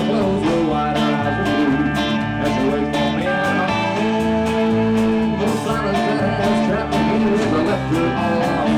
clothes were white, her eyes were blue. As she waits for me at home, the silence that has trapped me here has left her all alone.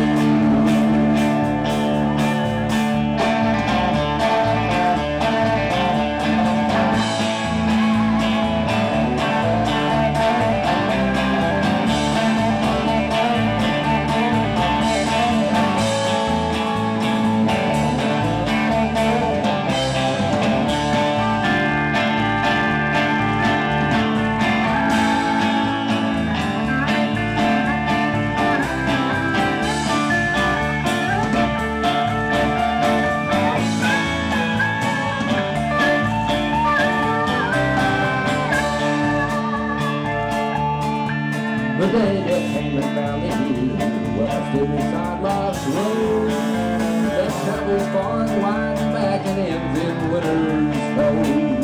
The day that came and found me here, well, I stood beside life's road that travels far and wide and back and ends in winter's cold.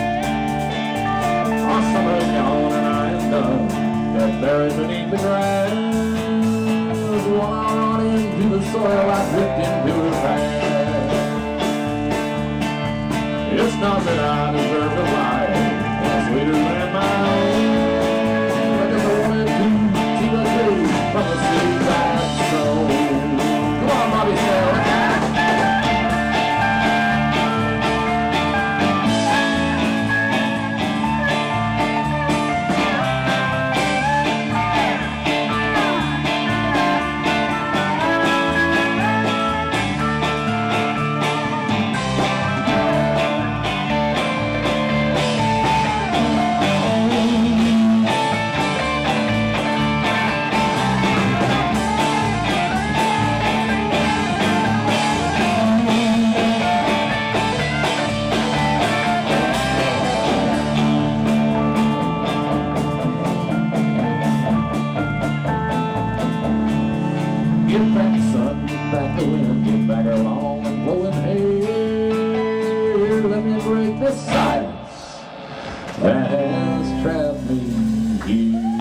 Our summer's gone and I am done, got buried beneath the grass. While I run into the soil, I drift into her past. It's not that I deserve the life that's sweeter than my own. From the seas I've sown. Come on, Bobby Snell. Get back the sun, get back the wind, get back her long and flowing hair. Let me break this silence that has trapped me here.